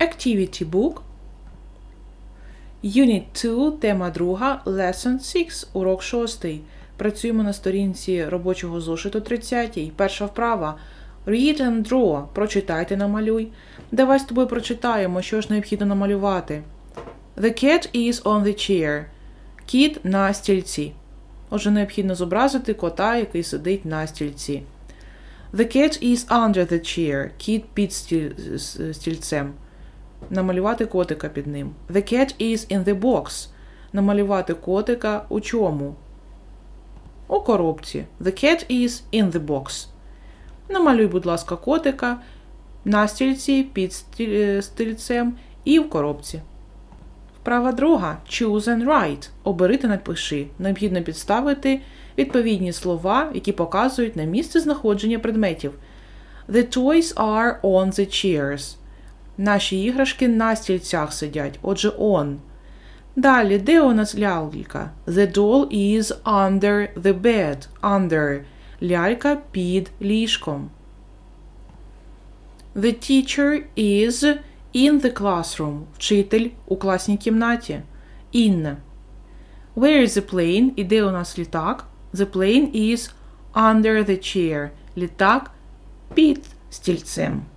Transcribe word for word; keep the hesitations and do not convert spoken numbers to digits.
Activity book. Unit два, тема друга, Lesson шість, урок шостий. Працюємо на сторінці робочого зошиту тридцятій. Перша вправа. Read and draw. Прочитайте, намалюй. Давай з тобою прочитаємо, що ж необхідно намалювати. The cat is on the chair. Кіт на стільці. Отже, необхідно зобразити кота, який сидить на стільці. The cat is under the chair. Кіт під стільцем. Намалювати котика під ним. The cat is in the box. Намалювати котика у чому? У коробці. The cat is in the box. Намалюй, будь ласка, котика на стільці, під стільцем і в коробці. Вправа друга. Choose and write. Обери та напиши. Необхідно підставити відповідні слова, які показують на місце знаходження предметів. The toys are on the chairs. Наші іграшки на стільцях сидять. Отже, on. Далі, де у нас лялька? The doll is under the bed. Under. Лялька під ліжком. The teacher is in the classroom. Вчитель у класній кімнаті. In. Where is the plane? І де у нас літак? The plane is under the chair. Літак під стільцем.